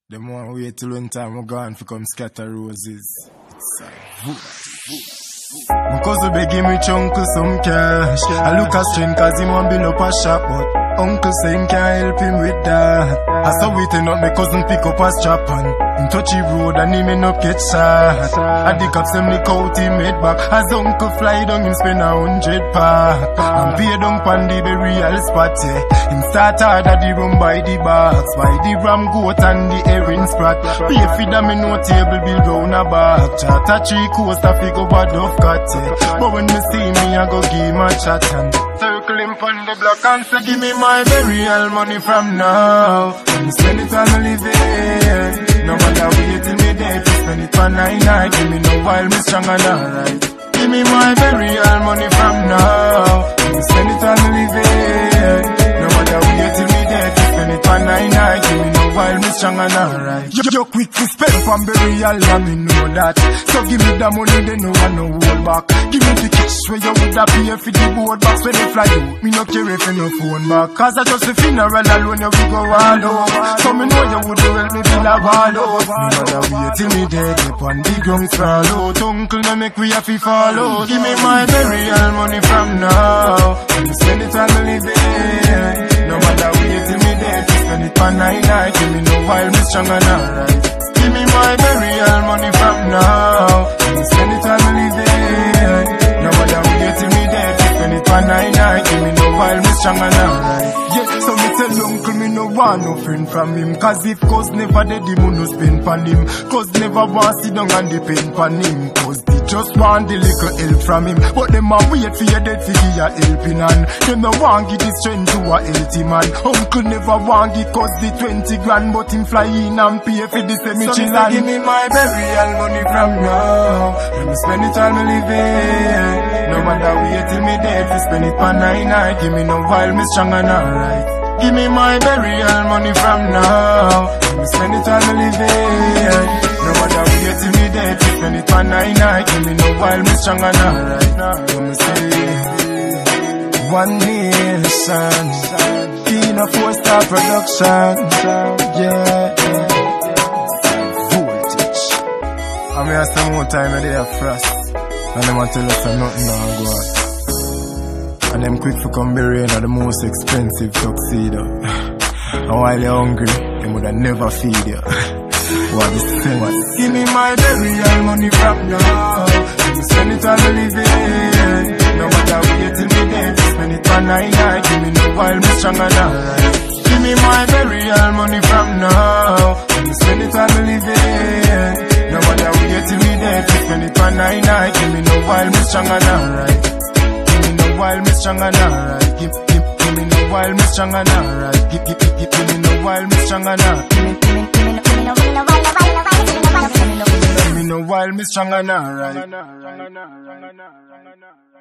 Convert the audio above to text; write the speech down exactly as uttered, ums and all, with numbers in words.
Them want wait till one time we gone for come scatter roses. It's a vote. My cousin begging me uncle some cash. I look at strain cause him want build up a shop, but uncle say him can't help him with that. I saw waiting up my cousin pick up a strap on him touch the road and him end up get shot. I the cops him lick out him head back. As uncle fly down him spend a hundred pack. And pay down pan the burial spot, yeah. Him start hard at the room by the box, by the ram goat and the herring sprat. Pay for them in no table bill round a back. Chat a three coaster figure bad off cut, yeah. But when me see me I go give him a chat and circle him on the block and say give me my burial money from now. And spend it on me living. No matter wait till me dead, spend it for nine night. Give me no while me strong and alright. Give me my burial money from now. And spend it on me living. No matter wait till me dead, spend it for nine night. Give me no while me strong and alright. You, you quick to spend for burial, and me know that. So give me the money, then no one no hold back. Give me the cash where you would have pay for the board box when they fly you. Me no care if you no phone back. Cause I just the funeral alone you will go all over. So me know you would help me feel a wall over. Me mother wait till me dead, up on the ground sprawl out. Uncle no make we have to follow. Give me my burial money from now. Spend it on me living. No matter wait till me dead, spend it for nine night. Give me no while me strong and alright. Give me my burial money from now. Spend it on me living. No matter wait till me dead, spend it for nine night. Give me no while me strong and alright. Yeah, so me tell uncle me no want no friend from him. Cause if cause never dead, him no spend pan him. Cause never want sit down and depend pan him. Cause they just want the little help from him. But them a wait for your dead to give you helping hand. Them no want give the strength to a healthy man. Uncle never want give cause the twenty grand. But him fly in and pay for the cemetery land. Give me my burial money from now. Let me spend it all me living. No matter wait till me dead, fi spend it for nine night. Give me no while me strong and alright. Give me my burial money from now. Let me spend it all me living. No matter wait till me dead, fi spend it for nine night. Give me no while me strong and alright. Let me say one nation, in a four star production. Yeah. I mean, I spend more time they are frost. And them want to tell us that nothing now go on. And them quick for come bury in the most expensive tuxedo. And while you're hungry, them would have never feed you. What is sense? Give me my burial money from now. Let me spend it on the living. No matter wait till me dead, spend it on nine night. Give me no while me strong and alright. Give me my burial money from now. Let me spend it on the living. No matter wait till me dead, spend it for nine night. Give me no while me strong and alright. Give me no while me strong and alright. Give, give, give me no while me strong and alright. Give, give, give, give me no while me strong and alright. Give me, give me, give me no, give me no, give me no while, while, while, while, give me no while me strong and alright.